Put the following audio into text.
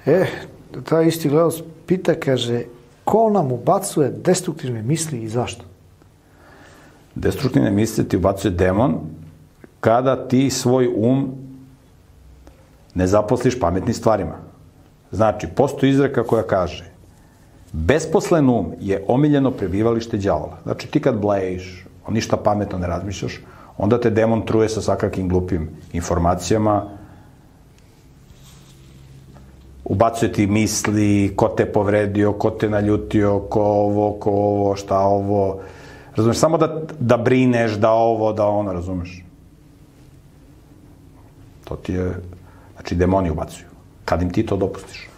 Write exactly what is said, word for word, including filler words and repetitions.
E, taj isti gledalac pita, kaže, ko nam ubacuje destruktivne misli i zašto? Destruktivne misli ti ubacuje demon kada ti svoj um ne zaposliš pametnim stvarima. Znači, postoji izreka koja kaže besposlen um je omiljeno prebivalište đavola. Znači, ti kad blejiš, ništa pametno ne razmišljaš, onda te demon truje sa svakakim glupim informacijama, ubacuje ti misli, ko te povredio, ko te naljutio, ko ovo, ko ovo, šta ovo. Razumeš, samo da, da brineš, da ovo, da ono, razumeš. To ti je, znači, demoni ubacuju. Kad im ti to dopustiš.